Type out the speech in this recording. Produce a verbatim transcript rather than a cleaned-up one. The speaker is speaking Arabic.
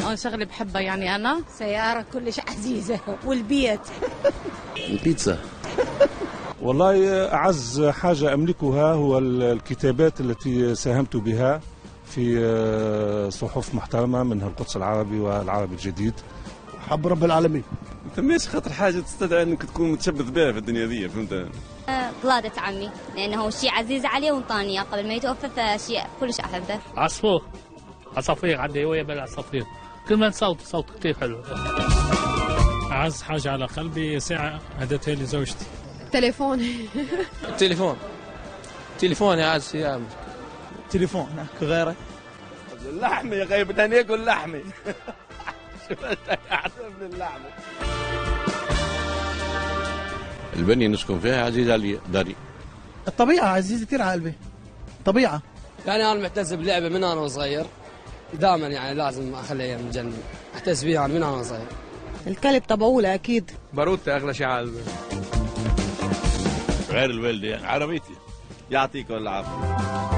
شغلة بحبها يعني أنا. سيارة كلش عزيزة والبيت. البيتزا. والله أعز حاجة أملكها هو الكتابات التي ساهمت بها في صحف محترمة منها القدس العربي والعربي الجديد. حب رب العالمين. ما ثماش خاطر حاجة تستدعي أنك تكون متشبث بها في الدنيا ذي، فهمت؟ قلادة عمي لأنه شيء عزيز عليه وانطانيه قبل ما يتوفى، فشيء كلش أحبه. عصفور، عصافير عندي ويا بالعصافير، كل ما صوت صوت كثير حلو. أعز حاجة على قلبي ساعة هدتها لي زوجتي. تليفون. التليفون تليفون يا عز يا تليفون غيره. اللحمة يا غايب بدنا ناكل لحمة. شفت أحسن اللحمة. البنية نسكن فيها عزيزة علي داري. الطبيعة عزيزة كثير على قلبي. طبيعة. يعني أنا محتز بلعبة من أنا وصغير، دائما يعني لازم أخليها من جنبي، محتز بيها من أنا وصغير. الكلب طبعولة أكيد. باروتة أغلى شيء على قلبي. غير الوالدة يعني عربيتي. يعطيك العافية.